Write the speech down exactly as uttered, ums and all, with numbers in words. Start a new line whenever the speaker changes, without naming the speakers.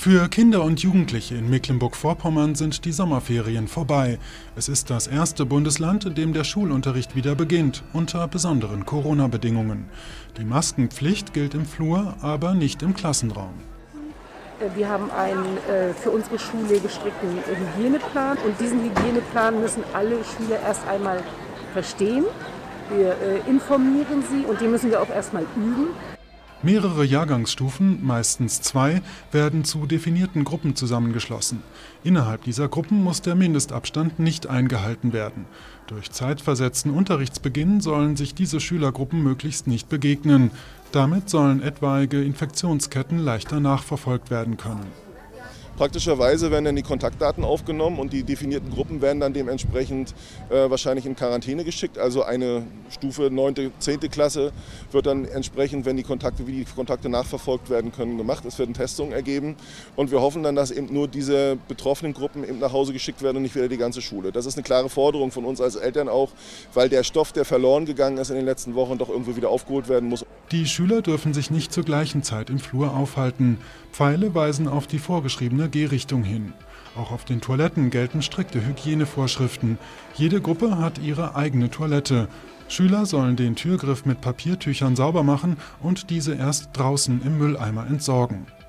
Für Kinder und Jugendliche in Mecklenburg-Vorpommern sind die Sommerferien vorbei. Es ist das erste Bundesland, in dem der Schulunterricht wieder beginnt, unter besonderen Corona-Bedingungen. Die Maskenpflicht gilt im Flur, aber nicht im Klassenraum.
Wir haben einen äh, für unsere Schule gestrickten Hygieneplan und diesen Hygieneplan müssen alle Schüler erst einmal verstehen. Wir äh, informieren sie und die müssen wir auch erstmal üben.
Mehrere Jahrgangsstufen, meistens zwei, werden zu definierten Gruppen zusammengeschlossen. Innerhalb dieser Gruppen muss der Mindestabstand nicht eingehalten werden. Durch zeitversetzten Unterrichtsbeginn sollen sich diese Schülergruppen möglichst nicht begegnen. Damit sollen etwaige Infektionsketten leichter nachverfolgt werden können.
Praktischerweise werden dann die Kontaktdaten aufgenommen und die definierten Gruppen werden dann dementsprechend äh, wahrscheinlich in Quarantäne geschickt. Also eine Stufe neunte, zehnte Klasse wird dann entsprechend, wenn die Kontakte, wie die Kontakte nachverfolgt werden können, gemacht. Es werden Testungen ergeben und wir hoffen dann, dass eben nur diese betroffenen Gruppen eben nach Hause geschickt werden und nicht wieder die ganze Schule. Das ist eine klare Forderung von uns als Eltern auch, weil der Stoff, der verloren gegangen ist in den letzten Wochen, doch irgendwo wieder aufgeholt werden muss.
Die Schüler dürfen sich nicht zur gleichen Zeit im Flur aufhalten. Pfeile weisen auf die vorgeschriebene Gehrichtung hin. Auch auf den Toiletten gelten strikte Hygienevorschriften. Jede Gruppe hat ihre eigene Toilette. Schüler sollen den Türgriff mit Papiertüchern sauber machen und diese erst draußen im Mülleimer entsorgen.